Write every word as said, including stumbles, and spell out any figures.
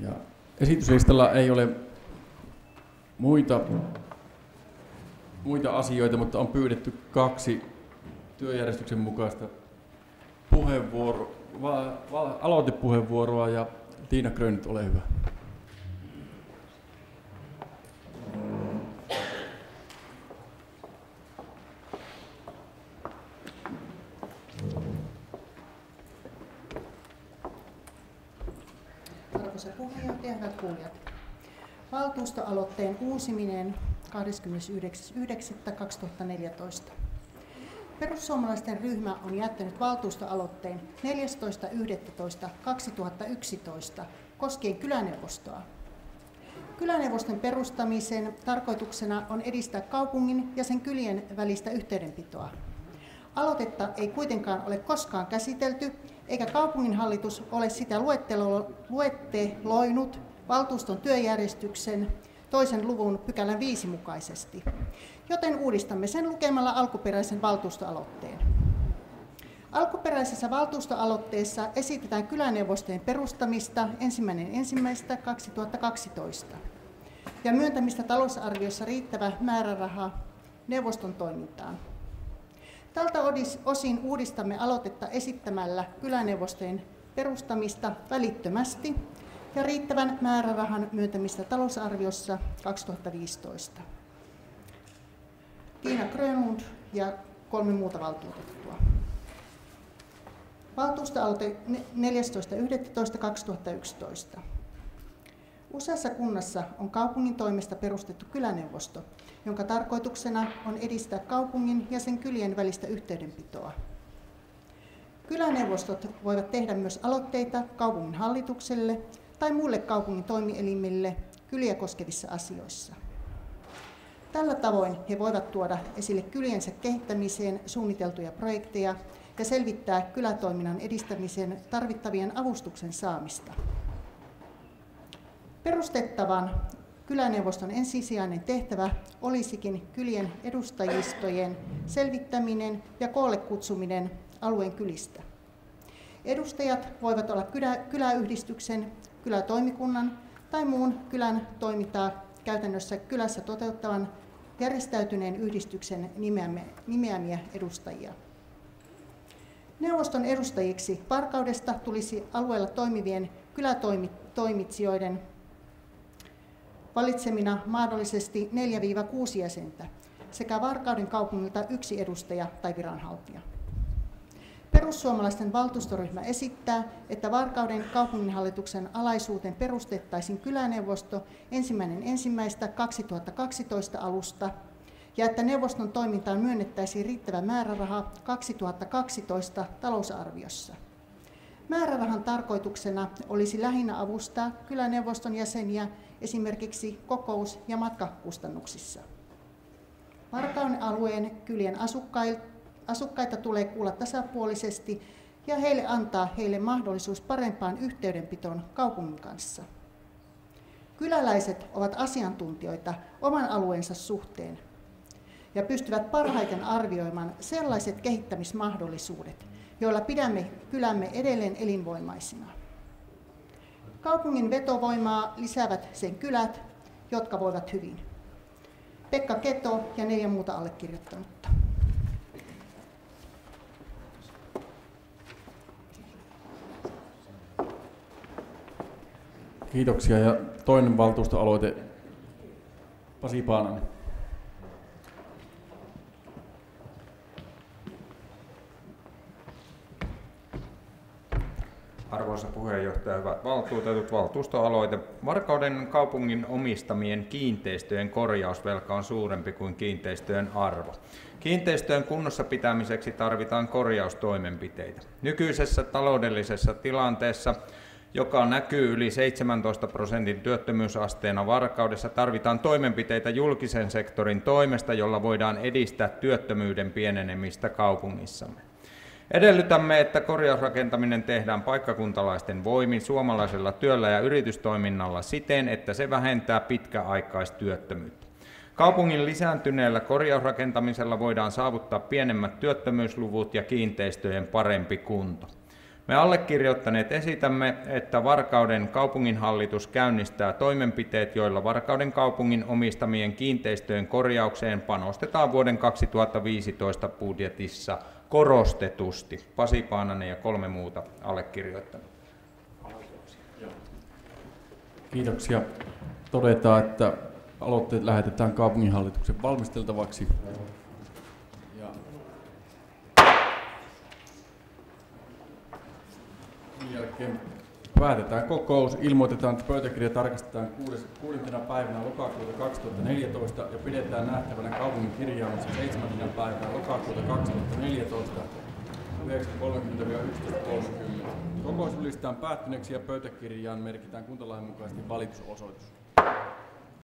Ja esityslistalla ei ole muita, muita asioita, mutta on pyydetty kaksi työjärjestyksen mukaista puheenvuoro, va, va, aloitepuheenvuoroa ja Tiina Grönyt, ole hyvä. Arvoisa puheenjohtaja, hyvät kuulijat. Valtuustoaloitteen uusiminen kahdeskymmenesyhdeksäs yhdeksättä kaksituhattaneljätoista. Perussuomalaisten ryhmä on jättänyt valtuustoaloitteen neljästoista yhdettätoista kaksituhattayksitoista koskien kyläneuvostoa. Kyläneuvoston perustamisen tarkoituksena on edistää kaupungin ja sen kylien välistä yhteydenpitoa. Aloitetta ei kuitenkaan ole koskaan käsitelty, eikä kaupunginhallitus ole sitä luetteloinut valtuuston työjärjestyksen toisen luvun pykälän viisi mukaisesti, joten uudistamme sen lukemalla alkuperäisen valtuustoaloitteen. Alkuperäisessä valtuustoaloitteessa esitetään kyläneuvostojen perustamista ensimmäinen ensimmäistä kaksituhattakaksitoista ja myöntämistä talousarviossa riittävä määräraha neuvoston toimintaan. Tältä osin uudistamme aloitetta esittämällä kyläneuvostojen perustamista välittömästi ja riittävän määrärahan myöntämistä talousarviossa kaksituhattaviisitoista. Tiina Grönlund ja kolme muuta valtuutettua. Valtuustoaloite neljästoista yhdettätoista kaksituhattayksitoista. Useassa kunnassa on kaupungin toimesta perustettu kyläneuvosto, jonka tarkoituksena on edistää kaupungin ja sen kylien välistä yhteydenpitoa. Kyläneuvostot voivat tehdä myös aloitteita kaupungin hallitukselle tai muille kaupungin toimielimille kyliä koskevissa asioissa. Tällä tavoin he voivat tuoda esille kyliensä kehittämiseen suunniteltuja projekteja ja selvittää kylätoiminnan edistämisen tarvittavien avustuksen saamista. Perustettavan kyläneuvoston ensisijainen tehtävä olisikin kylien edustajistojen selvittäminen ja koolle kutsuminen alueen kylistä. Edustajat voivat olla kylä, kyläyhdistyksen, kylätoimikunnan tai muun kylän toimintaa käytännössä kylässä toteuttavan järjestäytyneen yhdistyksen nimeämiä edustajia. Neuvoston edustajiksi Varkaudesta tulisi alueella toimivien kylätoimitsijoiden valitsemina mahdollisesti neljä kuusi jäsentä sekä Varkauden kaupungilta yksi edustaja tai viranhaltija. Perussuomalaisten valtuustoryhmä esittää, että Varkauden kaupunginhallituksen alaisuuteen perustettaisiin kyläneuvosto ensimmäinen ensimmäistä kaksituhattakaksitoista alusta ja että neuvoston toimintaan myönnettäisiin riittävä määräraha kaksituhattakaksitoista talousarviossa. Määrärahan tarkoituksena olisi lähinnä avustaa kyläneuvoston jäseniä esimerkiksi kokous- ja matkakustannuksissa. Varkauden alueen kylien asukkaita tulee kuulla tasapuolisesti ja heille antaa heille mahdollisuus parempaan yhteydenpitoon kaupungin kanssa. Kyläläiset ovat asiantuntijoita oman alueensa suhteen ja pystyvät parhaiten arvioimaan sellaiset kehittämismahdollisuudet, joilla pidämme kylämme edelleen elinvoimaisina. Kaupungin vetovoimaa lisäävät sen kylät, jotka voivat hyvin. Pekka Keto ja neljä muuta allekirjoittanutta. Kiitoksia. Ja toinen valtuustoaloite, Pasi Paananen. Arvoisa puheenjohtaja, hyvät valtuutetut, valtuustoaloite. Varkauden kaupungin omistamien kiinteistöjen korjausvelka on suurempi kuin kiinteistöjen arvo. Kiinteistöjen kunnossa pitämiseksi tarvitaan korjaustoimenpiteitä. Nykyisessä taloudellisessa tilanteessa, joka näkyy yli seitsemäntoista prosentin työttömyysasteena Varkaudessa, tarvitaan toimenpiteitä julkisen sektorin toimesta, jolla voidaan edistää työttömyyden pienenemistä kaupungissamme. Edellytämme, että korjausrakentaminen tehdään paikkakuntalaisten voimin suomalaisella työllä ja yritystoiminnalla siten, että se vähentää pitkäaikaistyöttömyyttä. Kaupungin lisääntyneellä korjausrakentamisella voidaan saavuttaa pienemmät työttömyysluvut ja kiinteistöjen parempi kunto. Me allekirjoittaneet esitämme, että Varkauden kaupunginhallitus käynnistää toimenpiteet, joilla Varkauden kaupungin omistamien kiinteistöjen korjaukseen panostetaan vuoden kaksituhattaviisitoista budjetissa korostetusti. Pasi Paananen ja kolme muuta allekirjoittanut. Kiitoksia. Todetaan, että aloitteet lähetetään kaupunginhallituksen valmisteltavaksi. Ja sen jälkeen päätetään kokous. Ilmoitetaan, että pöytäkirja tarkastetaan kuudentena päivänä lokakuuta kaksituhattaneljätoista ja pidetään nähtävänä kaupungin kirjaamassa seitsemäntenä päivänä lokakuuta kaksituhattaneljätoista yhdeksän kolmekymmentä yksitoista kolmekymmentä. Kokous julistetaan päättyneeksi ja pöytäkirjaan merkitään kuntalain mukaisesti valitusosoitus.